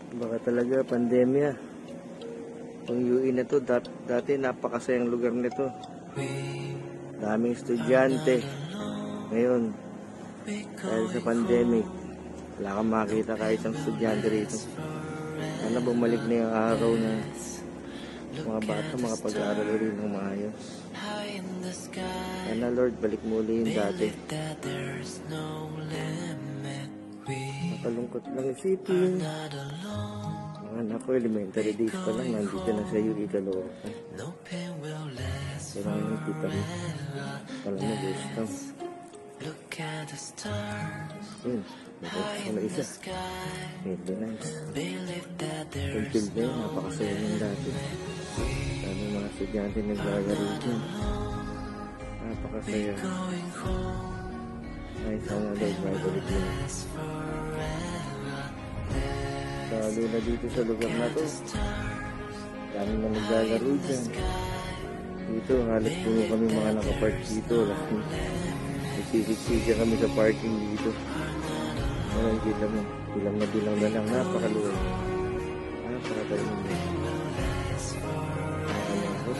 Baka talaga pandemya. Ang UE na to, dati napakasayang lugar nito. Daming estudyante. Ngayon, dahil sa pandemic, wala kang makita kahit isang estudyante rito. Sana bumalik na yung araw na mga bata makapag-aaral ulit ng maayos. Sana Lord, balik mo ulit yung dati. Nakalungkot lang isipin. Mga anak ko, elementary days pa lang, nandito na sa UE Caloocan. Pero ngayon, kita mo, pala mo, gusto. Yun, nakasama na isa. Medyo nice. Until then, napakasaya ng dati. Dami mga estudyante naglalaro dyan. Napakasaya. Ay, sana Lord, may balik mo. Lalo na dito sa lugar na to, dami na naglalaro dyan. Dito, halos puno kami mga nakapark dito. Nagsisik-sika kami sa parking dito. Walang bilang mo. Bilang na lang. Napakaluwag. Napakatayo mo. Nakakalungkot.